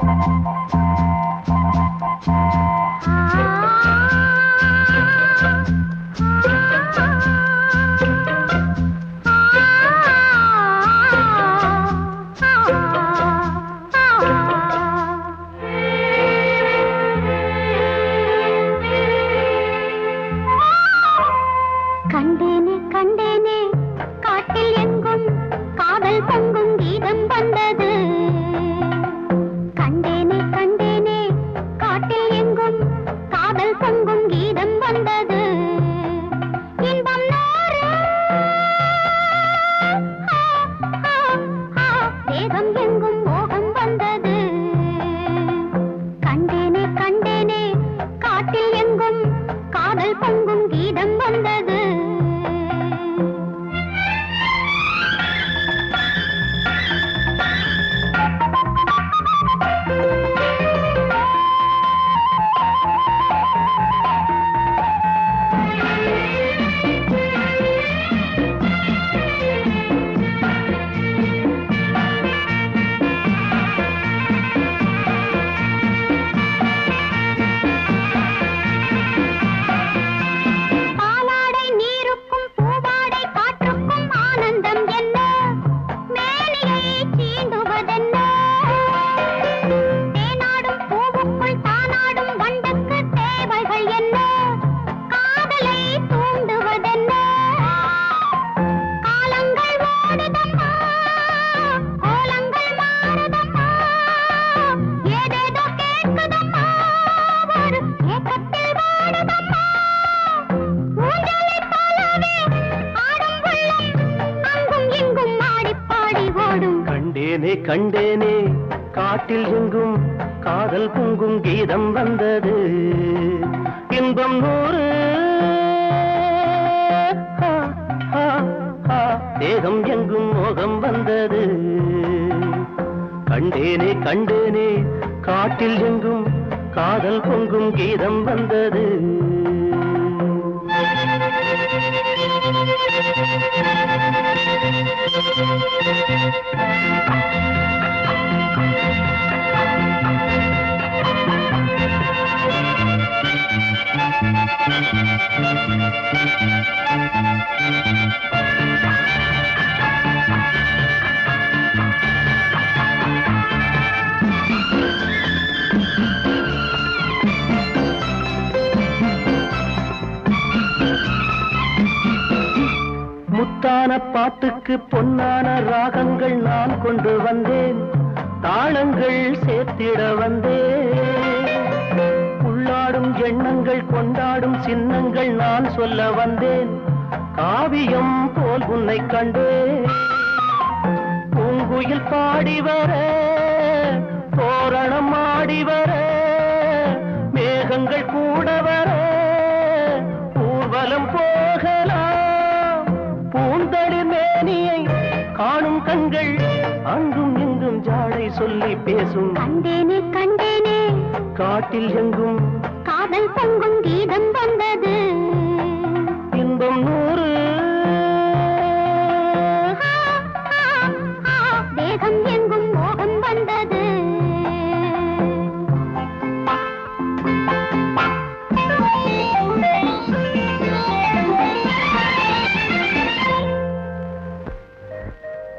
கண்டேனே காட்டில் எங்கும் காதல் பொங்கும் கீதம் வந்தது இன்பம் நூறு தேகம் எங்கும் மோகம் வந்தது கண்டேனே காட்டில் எங்கும் காதல் பொங்கும் கீதம் வந்தது முத்தான பாட்டுக்கு பொன்னான ராகங்கள் நான் கொண்டு வந்தேன் தாளங்கள் சேர்த்திட வந்தேன் உள்ளாடும் எண்ணங்கள் கொண்டாடும் சின்னங்கள் நான் சொல்ல வந்தேன் காவியம் போல் உன்னை கண்டேன் பூங்குயில் பாடி வர தோரணம் ஆடி வர மேகங்கள் கூட வர ஊர்வலம் போகலாம் பூந்தளிர் மேனியை காணும் கண்கள் அங்கும் இங்கும் ஜாடை சொல்லி பேசும் கண்டேனே காட்டில் எங்கும் காதல் பொங்கும் கீதம் வந்தது இன்பம் நூறு தேகம்